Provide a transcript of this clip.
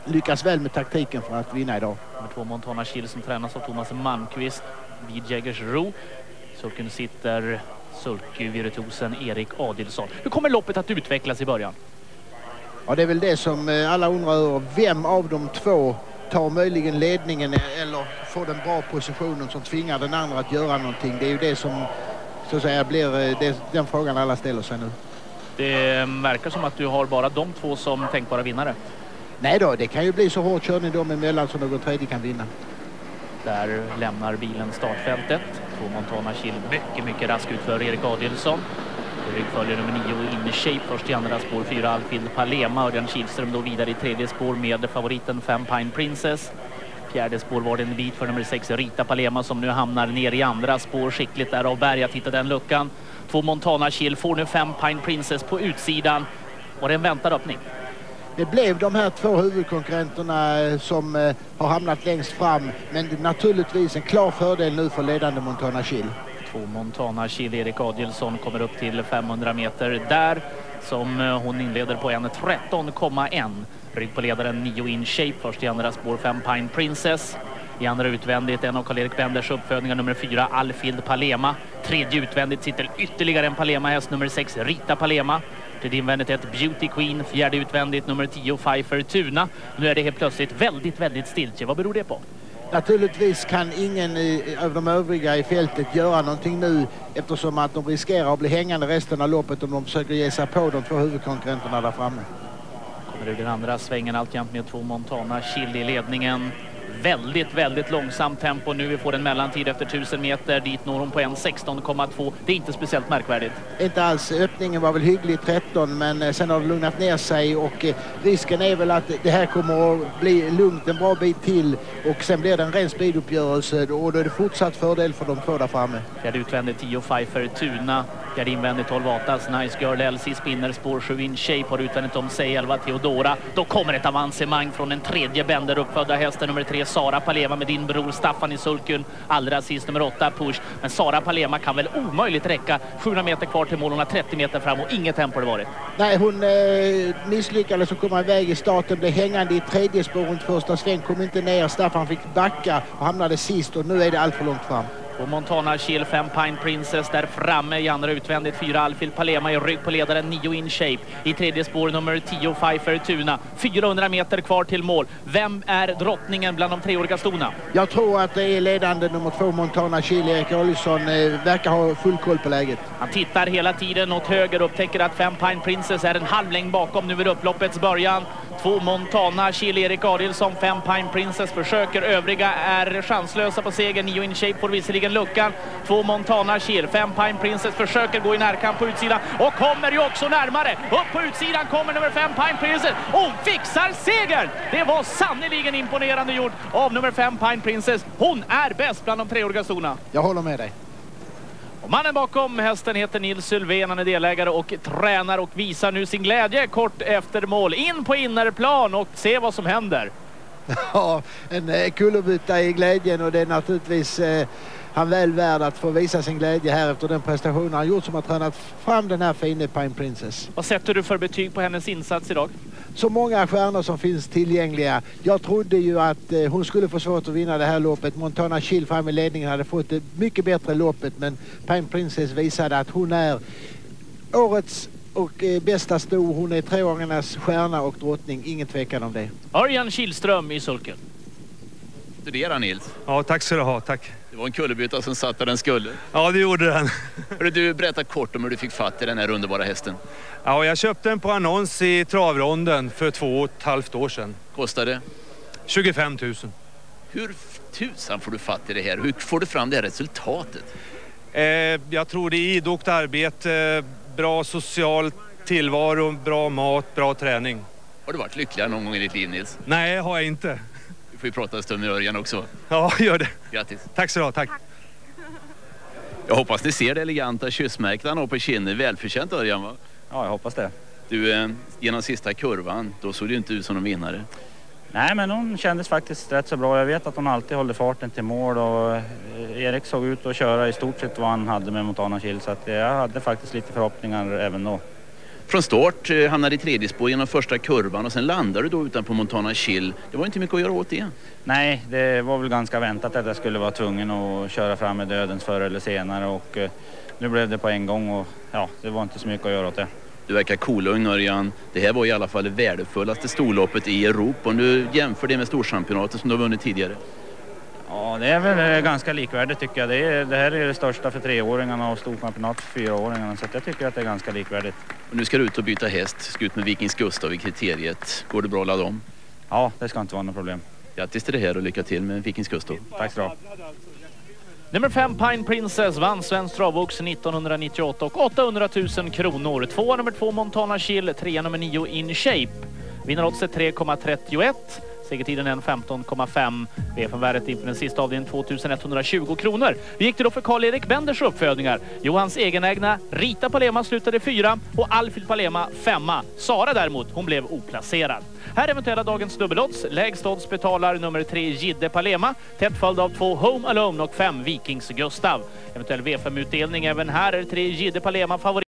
lyckas väl med taktiken för att vinna idag. Nummer 2 Montana Chill som tränas av Thomas Malmqvist vid Jägersro. Sulken sitter sulky-virtuosen Erik Adilsson. Hur kommer loppet att utvecklas i början? Ja, det är väl det som alla undrar över. Vem av de två tar möjligen ledningen eller får den bra positionen som tvingar den andra att göra någonting? Det är ju det som så att säga blir den frågan alla ställer sig nu. Det verkar som att du har bara de två som tänkbara vinnare. Nej då, det kan ju bli så hård körning dem emellan så någon tredje kan vinna. Där lämnar bilen startfältet. 2 Montana Chill mycket rask ut för Erik Adilsson. Rygg följer nummer 9 In Shape först i andra spår 4 Alfhild Palema. Örjan Kihlström då vidare i tredje spår med favoriten 5 Pine Princess. Fjärde spår var det en bit för nummer 6 Rita Palema som nu hamnar ner i andra spår. Skickligt där av Berg att hitta den luckan. 2 Montana Chill får nu 5 Pine Princess på utsidan. Och det är en väntad öppning. Det blev de här två huvudkonkurrenterna som har hamnat längst fram. Men naturligtvis en klar fördel nu för ledande Montana Chill. 2 Montana Chill, Erik Adilsson kommer upp till 500 meter där som hon inleder på 1:13,1. Rygg på ledaren 9 In Shape först i andra spår 5 Pine Princess. I andra utvändigt en av Karl-Erik Benders uppfödningar nummer 4 Alfhild Palema. Tredje utvändigt sitter ytterligare en Palema-häst nummer 6 Rita Palema. Tredje invändigt ett Beauty Queen. Fjärde utvändigt nummer 10 Pfeiffer Tuna. Nu är det helt plötsligt väldigt stiltje. Vad beror det på? Naturligtvis kan ingen av de övriga i fältet göra någonting nu eftersom att de riskerar att bli hängande resten av loppet om de försöker ge sig på de två huvudkonkurrenterna där framme. Kommer ur den andra svängen alltjämt med 2 Montana Chill i ledningen. Väldigt långsamt tempo. Nu vi får en mellantid efter 1000 meter. Dit når hon på 1:16,2. Det är inte speciellt märkvärdigt. Inte alls. Öppningen var väl hygglig 13 men sen har det lugnat ner sig och risken är väl att det här kommer att bli lugnt en bra bit till och sen blir det en ren speeduppgörelse och då är det fortsatt fördel för de två där framme. Fjärde utvändigt 10 Pfeiffer Tuna. Fjärde invändigt 12 Atas Nice Girl Elsie spinner spår 7 In Shape har utvändigt om sig 11 Theodora. Då kommer ett avancemang från den tredje Bender uppfödda hästen nummer 3 Sara Palema med din bror Staffan i sulken. Allra sist nummer 8 Push. Men Sara Palema kan väl omöjligt räcka 700 meter kvar till mål. Hon har 30 meter fram och inget tempo det varit. Nej, hon misslyckades att komma iväg i starten. Blev hängande i tredje spår runt första sväng. Kom inte ner. Staffan fick backa och hamnade sist och nu är det allt för långt fram. Och Montana Chill 5 Pine Princess där framme i andra utvändigt 4 Alfhild Palema i rygg på ledaren 9 In Shape. I tredje spår nummer 10 Pfeiffer Tuna. 400 meter kvar till mål. Vem är drottningen bland de treåriga stona? Jag tror att det är ledande nummer 2 Montana Chill. Erik Adilsson verkar ha full koll på läget. Han tittar hela tiden åt höger och upptäcker att 5 Pine Princess är en halv längd bakom. Nu är upploppets början. 2 Montana Chill, Erik Adilsson, 5 Pine Princess försöker. Övriga är chanslösa på seger. 9 In Shape får visserligen luckan. 2 Montana Chill, 5 Pine Princess försöker gå i närkamp på utsidan och kommer ju också närmare. Upp på utsidan kommer nummer 5 Pine Princess och fixar seger. Det var sannoliken imponerande gjort av nummer 5 Pine Princess. Hon är bäst bland de treåriga stona. Jag håller med dig. Och mannen bakom hästen heter Nils Sylvén. Han är delägare och tränar och visar nu sin glädje kort efter mål. In på innerplan och se vad som händer. Ja, en kullerbytta i glädjen och det är naturligtvis han väl värd att få visa sin glädje här efter den prestationen han gjort som har tränat fram den här fina Pine Princess. Vad sätter du för betyg på hennes insats idag? Så många stjärnor som finns tillgängliga. Jag trodde ju att hon skulle få svårt att vinna det här loppet. Montana Chill fram i ledningen hade fått ett mycket bättre loppet men Pine Princess visade att hon är årets och bästa sto. Hon är treåringarnas stjärna och drottning. Ingen tvekan om det. Örjan Kihlström i sulken. Studerar Nils. Ja, tack ska du ha. Tack. Det var en kullerbytta som satt där den skulle. Ja, det gjorde den. Hörru, du berättar kort om hur du fick fatt i den här underbara hästen. Ja, jag köpte den på annons i travronden för 2,5 år sedan. Kostade? 25 000. Hur tusan får du fatt i det här? Hur får du fram det här resultatet? Jag tror det är idogt arbete, bra social tillvaro, bra mat, bra träning. Har du varit lyckligare någon gång i ditt liv, Nils? Nej, har jag inte. Vi får ju prata en stund med Örjan också. Ja, gör det. Grattis. Tack så du ha, tack. Jag hoppas ni ser det eleganta kyssmärket han har på kinden. Välförtjänt, Örjan, va? Ja, jag hoppas det. Du, genom sista kurvan, då såg det ju inte ut som en vinnare. Nej, men hon kändes faktiskt rätt så bra. Jag vet att hon alltid håller farten till mål och Erik såg ut att köra i stort sett vad han hade med Montana Chill. Så att jag hade faktiskt lite förhoppningar även då. Från start hamnade i tredje spår genom första kurvan och sen landade du då utanpå Montana Chill. Det var inte mycket att göra åt det. Nej, det var väl ganska väntat att jag skulle vara tvungen att köra fram med dödens förr eller senare och nu blev det på en gång och ja, det var inte så mycket att göra åt det. Du verkar kolugn, Örjan. Det här var i alla fall det värdefullaste storloppet i Europa. Om du jämför det med storchampionatet som du har vunnit tidigare. Ja, det är väl ganska likvärdigt tycker jag. Det här är det största för 3-åringarna och storchampionat för 4-åringarna. Så jag tycker att det är ganska likvärdigt. Och nu ska du ut och byta häst. Ska ut med Vikings Gustav i kriteriet. Går det bra att ladda om? Ja, det ska inte vara något problem. Grattis till det här och lycka till med Vikings Gustav. Tack så bra. Nummer 5 Pine Princess vann Svensk Travbox 1998 och 800 000 kronor. 2 nummer 2 Montana Chill, 3 nummer 9 In Shape. Vinnaroddset 3,31. Segertiden 1,15,5. VF-värdet inför den sista avdelningen 2120 kronor. Vi gick då för Karl-Erik Benders uppfödningar. Johans egenägna Rita Palema slutade 4 och Alfred Palema 5. Sara däremot, hon blev oplacerad. Här eventuella dagens dubbelodds. Lägst odds betalar nummer 3 Gidde Palema. Tätt följd av 2 Home Alone och 5 Vikings Gustav. Eventuell V5-utdelning även här är 3 Gidde Palema favorit.